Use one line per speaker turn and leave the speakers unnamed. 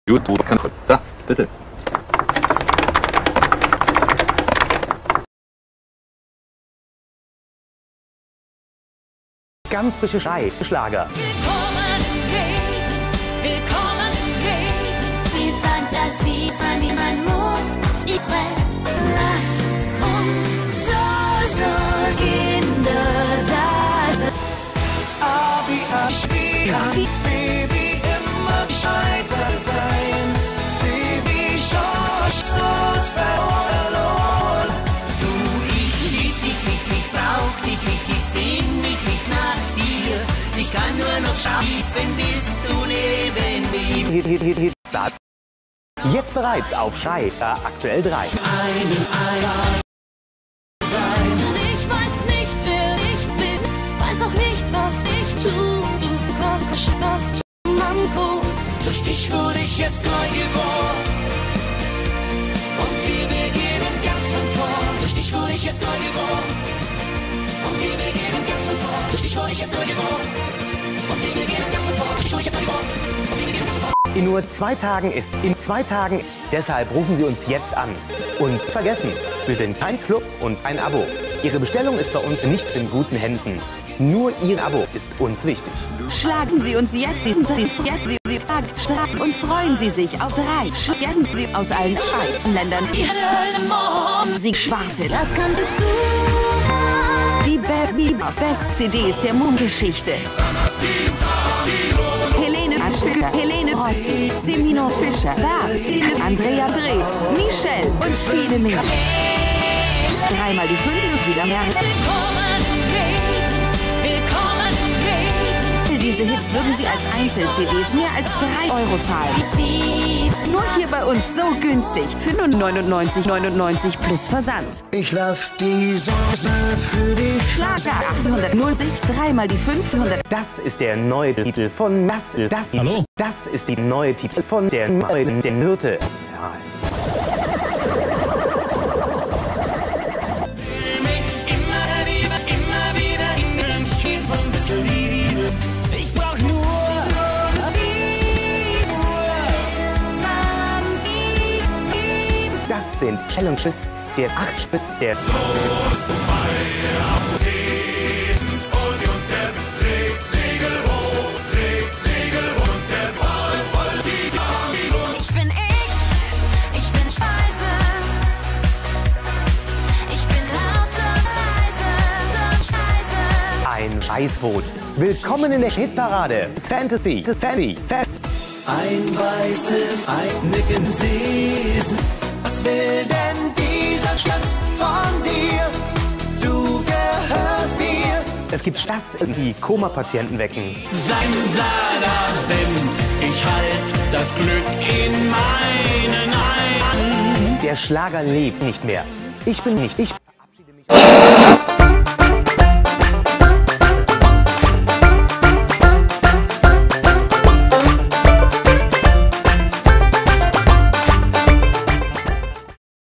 YouTube kann. Da, bitte.
Ganz frische Scheißschlager.
Willkommen, die Fantasie sei wie mein Mond, die brennt. Lass uns so Kinder sein.
Baby, immer scheiße sein. Sieh wie Schorsch, verloren.
Du, ich lieb dich, ich brauch dich, ich sehn mich nach dir. Ich kann nur noch schießen, bist du neben mir.
Jetzt bereits auf Scheiß aktuell 3.
Ich weiß nicht, wer ich bin, weiß auch nicht, was ich tu. Du kostest Manko.
Durch dich wurde ich erst neu geboren. Und wir beginnen ganz von vorn. Durch dich wurde ich erst neu geboren. Und wir beginnen ganz von vorn. Durch dich wurde ich erst neu geboren. Und wir beginnen ganz von vorn. Durch dich wurde ich erst neu geboren. Und wir beginnen ganz von vorn.
In nur 2 Tagen ist in 2 Tagen. Deshalb rufen Sie uns jetzt an. Und vergessen, wir sind ein Club und ein Abo. Ihre Bestellung ist bei uns nichts in guten Händen. Nur Ihr Abo ist uns wichtig.
Schlagen Sie uns jetzt in 3. Sie fragt Straßen und freuen Sie sich auf 3. Schlagen Sie aus allen Scheißländern. Sie schwarte.
Das kann zu.
Die Best-CDs der Moon-Geschichte. Helene Aschke, Helene Rossi, Semino Fischer, Babs, Andrea Drews, Michelle und viele mehr. 3 mal die 5 wieder mehr. Diese Hits würden Sie als Einzel-CDs mehr als 3 € zahlen. Nur hier bei uns so günstig. Für nur 99,99 plus Versand.
Ich lass die Soße für dich.
Schlager 890, 3 mal die 500.
Das ist der neue Titel von
Hallo?
Das ist die neue Titel von der Myrte. Ja.
Ich brauch nur
Das sind Challenges der 8 Spiss der
Ich bin Speise. Ich bin lauter, leise, Speise.
ein Scheißboot. Willkommen in der Hitparade. Fantasy.
ein weißes Nicken Sees. Was will denn dieser Schatz von dir? Du gehörst mir.
Es gibt Spaß, die Koma-Patienten wecken.
Sein Saga, denn ich halt das Glück in meinen Händen.
Der Schlager lebt nicht mehr. Ich bin nicht ich.